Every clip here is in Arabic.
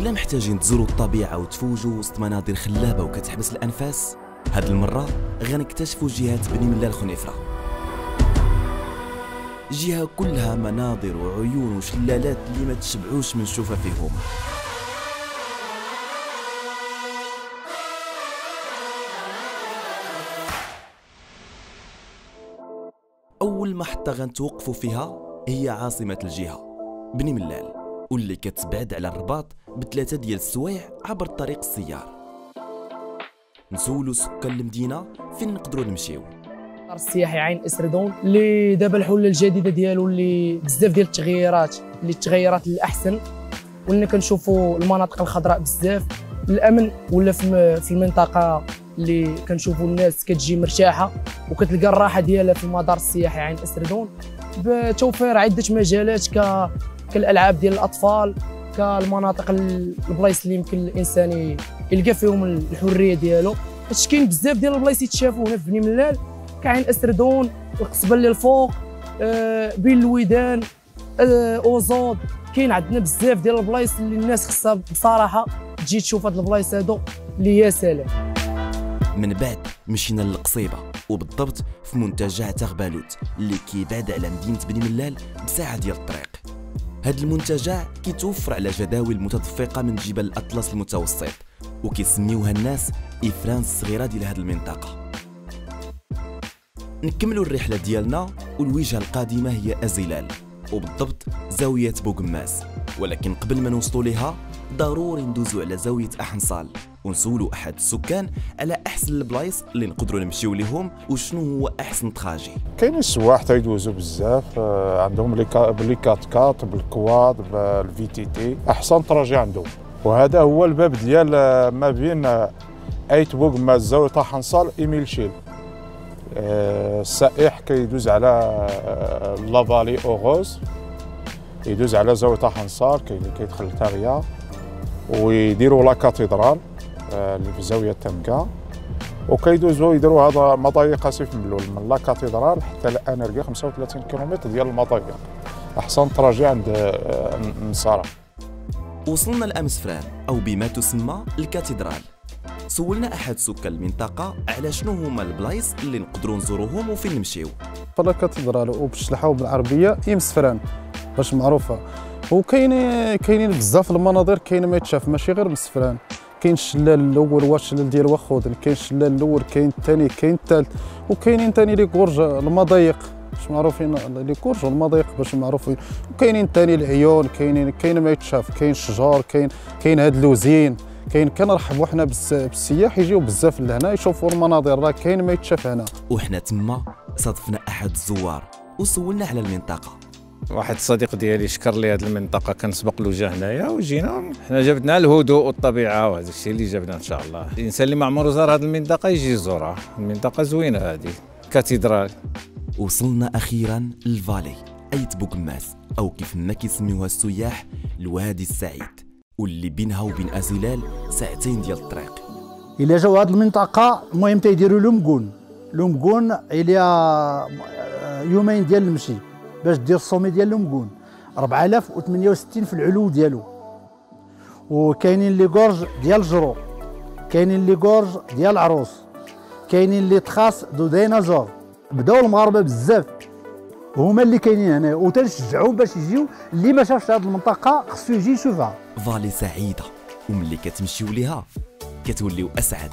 إلا محتاجين تزوروا الطبيعة وتفوجوا وسط مناظر خلابة وكتحبس الأنفاس، هاد المرة غنكتشفوا جهة بني ملال خنيفرة. جهة كلها مناظر وعيون وشلالات اللي ما تشبعوش من نشوفها فيهم. أول محطة غنتوقفوا فيها هي عاصمة الجهة بني ملال، واللي كتبعد على الرباط بثلاثة ديال السوايع عبر طريق السيار. نسولو سكان المدينة فين نقدروا نمشيو. السياحي عين اسردون اللي دابا الحلول الجديده ديالو اللي بزاف ديال التغييرات اللي تغيرات للاحسن، ولنا كنشوفوا المناطق الخضراء بزاف، الامن ولا في المنطقه اللي كنشوفوا الناس كتجي مرتاحه وكتلقى الراحه ديالها في المدار السياحي عين اسردون بتوفير عده مجالات كالالعاب ديال الاطفال، كالمناطق البلايص اللي يمكن الانسان يلقى فيهم الحريه ديالو. هادشي كاين بزاف ديال البلايص يتشافوا هنا في بني ملال كعين اسردون، القصبه اللي الفوق، بين الودان، اوزود. كاين عندنا بزاف ديال البلايص اللي الناس خصها بصراحه تجي تشوف هاد البلايص هادو اللي هي سلام. من بعد مشينا للقصيبه، وبالضبط في منتجع تغبالوت اللي كيبعد على مدينه بني ملال بساعه ديال الطريق. هاد المنتجع كيتوفر على جداول متدفقه من جبال الاطلس المتوسط، وكيسميوها الناس إفرانس الصغيره ديال هاد المنطقه. نكملوا الرحله ديالنا، والوجهه القادمه هي أزيلال، وبالضبط زاويه بوقماس. ولكن قبل ما نوصلوا ليها ضروري ندوزوا على زاويه أحنصال ونسولوا احد السكان على احسن البلايص اللي نقدروا نمشيو ليهم وشنو هو احسن تراجي. كاينين السواح تيدوزوا بزاف، عندهم بلي كات كات بالكواد بالفي تي تي، احسن تراجي عندهم. وهذا هو الباب ديال ما بين ايت بوقماس زاويه أحنصال ايميلشيل. السائح كيدوز على لافالي اوغوز، يدوز على زاويه أحنصال، كاين اللي كيدخل لتاريا ويديروا لا كاتدرال اللي في زاويه تنكا، وكيدوزوا يديروا هذا مضايق اسيف ملول من لا كاتدرال حتى الانرجي 35 كيلومتر ديال المضايق. احسن تراجع عند النصارى. وصلنا لأمسفران او بما تسمى الكاتدرال. سولنا احد سكان المنطقه على شنو هما البلايص اللي نقدروا نزوروهم وفين نمشيو. لا كاتدرال وبالشلحه وبالعربيه امسفران باش معروفه، وكاينين بزاف المناظر، كاين ما يتشاف ماشي غير مسفران. كاين الشلال الاول هو الشلال ديال وخودن، كاين الشلال الاول، كاين الثاني، كاين الثالث، وكاينين ثاني لي كورج المضايق باش معروفين، لي كورج المضايق باش معروفين، وكاينين ثاني العيون، كاين ما يتشاف، كاين الشجر، كاين هاد اللوزين، كنرحبوا حنا بالسياح يجيو بزاف لهنا يشوفوا المناظر، راه كاين ما يتشاف هنا. وحنا تما صادفنا احد الزوار وسولنا على المنطقه. واحد الصديق ديالي شكر لي هذه المنطقه، كنسبق له جا هنايا وجينا، حنا جبدنا الهدوء والطبيعه، وهذا الشيء اللي جبنا ان شاء الله. الانسان اللي ما عمره زار هذه المنطقه يجي يزورها، المنطقه زوينه هذه كاتدرال. وصلنا اخيرا للفالي ايت بوقماس، او كيف ما كيسميوها السياح الوادي السعيد، واللي بينها وبين أزيلال ساعتين ديال الطريق. إلا جاو هذه المنطقة المهم تيديروا لومكون إلى يومين ديال المشي باش دير الصومي ديال لومكون 4068 في العلو ديالو. وكاينين لي كورج ديال الجرو، كاينين لي كورج ديال العروس، كاينين لي تخاص دو ديناصور. بداو المغاربه بزاف هما اللي كاينين هنا، وتنشجعوهم باش يجيو. اللي ما شافش هذه المنطقه خصو يجي يشوفها. فالي سعيده، وملي كتمشيو ليها كتوليو اسعد.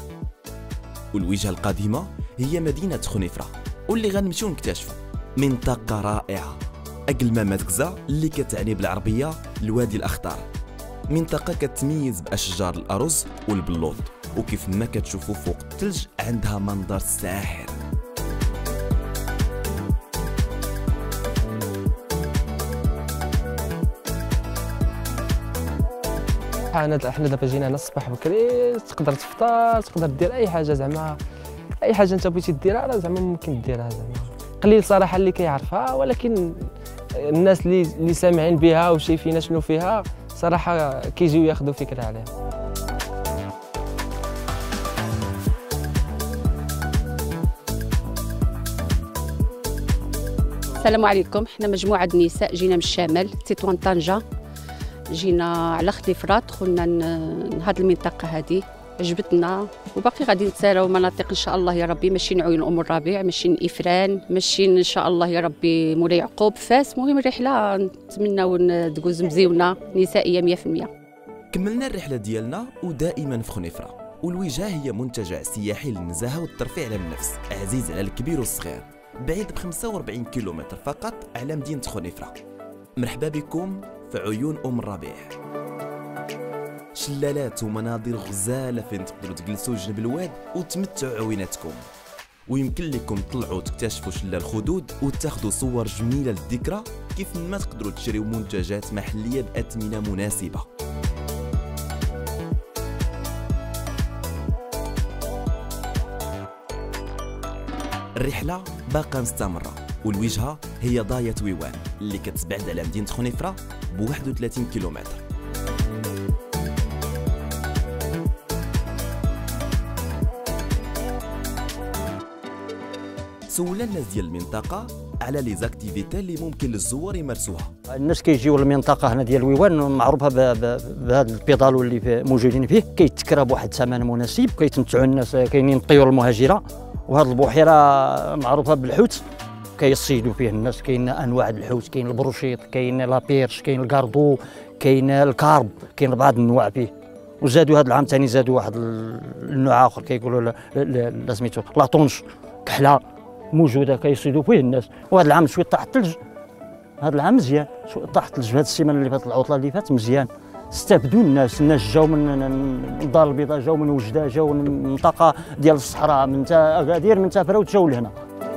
والوجهه القادمه هي مدينه خنيفره، واللي غنمشيو نكتشفوا منطقه رائعه اقل ما تكزا، اللي كتعني بالعربيه الوادي الاخضر. منطقه كتميز باشجار الارز والبلوط، وكيف ما كتشوفوا فوق الثلج عندها منظر ساحر. حنا دابا جينا هنا الصباح بكري، تقدر تفطر، تقدر دير اي حاجه، زعما اي حاجه انت بغيتي ديرها راه زعما ممكن ديرها. زعما قليل صراحه اللي كيعرفها، ولكن الناس اللي سامعين بها وشايفين شنو فيها صراحه كيجيو ياخذوا فكره عليها. السلام عليكم، حنا مجموعه نساء جينا من الشمال تطوان طنجه. جينا على خنيفرة، دخلنا هذه المنطقة هذه عجبتنا، وباقي غادي نتساراو مناطق ان شاء الله يا ربي، ماشيين عيون ام الربيع، ماشيين افران، ماشيين ان شاء الله يا ربي مولاي يعقوب، فاس. مهم الرحله نتمناو تدوز مزيونه نسائيه 100%. كملنا الرحله ديالنا ودائما في خنيفره، والوجهه هي منتجع سياحي للنزاهه والترفيه على النفس، عزيز على الكبير والصغير، بعيد ب 45 كيلومتر فقط على مدينه خنيفره. مرحبا بكم في عيون ام الربيع، شلالات ومناظر غزاله فين تقدروا تجلسوا جنب الواد وتمتعوا عويناتكم، ويمكن لكم تطلعوا تكتشفوا شلال الخدود وتاخذوا صور جميله للذكرى، كيف ما تقدروا تشريوا منتجات محليه باثمنه مناسبه. الرحله باقا مستمره، والوجهه هي ضايه ويوان اللي كتبعد على مدينه خنيفره ب 31 كيلومتر. سولنا الناس ديال المنطقه على لي زاكتيفيتي اللي ممكن للزوار يمارسوها. الناس كيجيو للمنطقه هنا ديال ويوان معروفه بهذا البيدالو اللي موجودين فيه، كيتكرى بواحد الثمن مناسب، كيتمتعوا الناس، كاينين الطيور المهاجره، وهذه البحيره معروفه بالحوت كيصيدوا فيه الناس، كاين انواع الحوت، كاين البروشيط، كاين لابيرش، كاين الكاردو، كاين الكارب، كاين بعض الانواع فيه. وزادوا هذا العام ثاني زادوا واحد النوع اخر كيقولوا سميتو لاطونش، كحله موجوده كيصيدوا فيه الناس. وهذا العام شويه طاح الثلج، هذا العام مزيان شويه طاح الثلج، هذه السيمانه اللي فاتت العطله اللي فاتت مزيان، استافدوا الناس جاو من الدار البيضاء، جاو من وجده، جاو من المنطقه ديال الصحراء، من اكادير، من تافره، وجاو لهنا.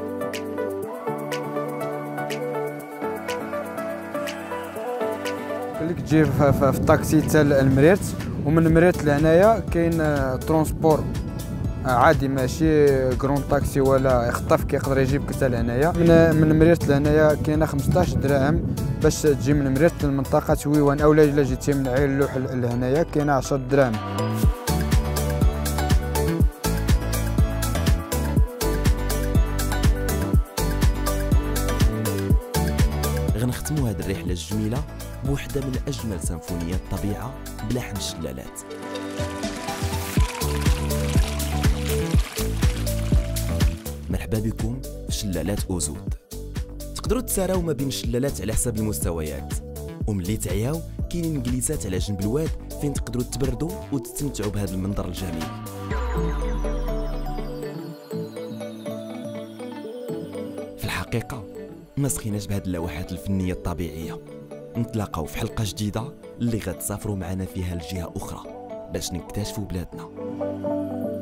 خليك تجي في الطاكسي حتى المريرت، ومن المريرت لهنايا كاين ترونسبور عادي، ماشي كرون طاكسي ولا يخطف، كيقدر يجيبك حتى لهنايا. من مريرت لهنايا كاينه 15 درهم باش تجي من مريرت لمنطقه ويوان، اولا الا جيتي من عين اللوح لهنايا كاينه 10 دراهم. غنختموا هذه الرحله الجميله بوحده من اجمل سيمفونيات الطبيعه بلحن الشلالات. مرحبا بكم في شلالات أوزود. تقدروا تساراو ما بين الشلالات على حساب المستويات، وملي تعياو كاينين جليسات على جنب الواد فين تقدروا تبردوا وتستمتعوا بهذا المنظر الجميل. في الحقيقة ما سخيناش بهذه اللوحات الفنية الطبيعية. نتلاقاو في حلقة جديدة اللي غتسافروا معنا فيها لجهة أخرى باش نكتشفوا بلادنا.